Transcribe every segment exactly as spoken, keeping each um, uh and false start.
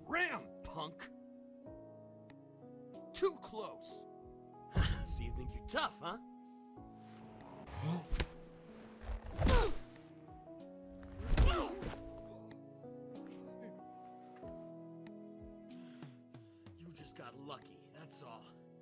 Ram, punk! Too close! So you think you're tough, huh? You just got lucky, that's all.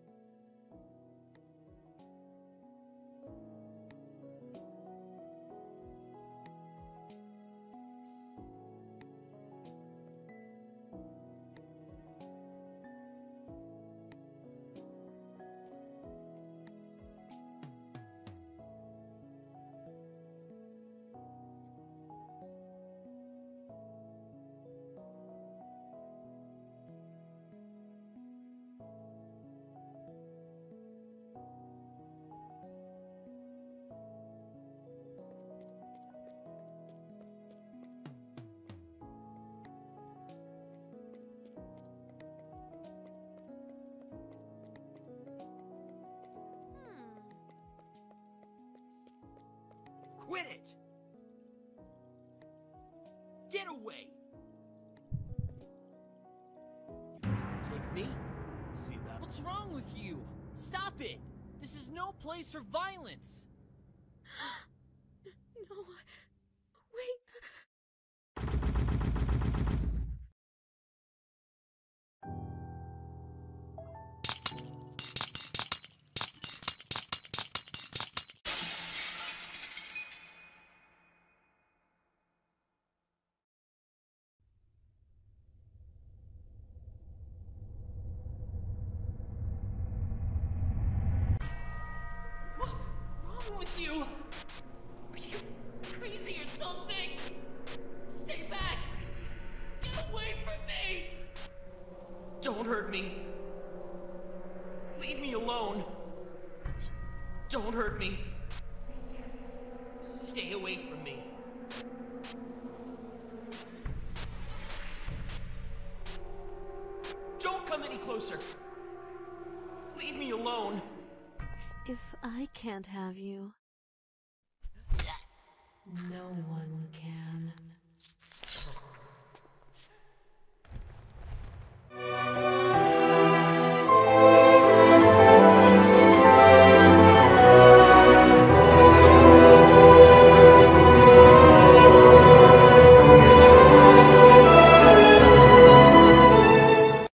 Quit it! Get away! You think you can take me? See about What's wrong with you? Stop it! This is no place for violence! No. Wait. What's wrong with you? Are you crazy or something? Stay back! Get away from me! Don't hurt me. Leave me alone. Don't hurt me. Stay away from me. Don't come any closer. Leave me alone. If I can't have you, no one can.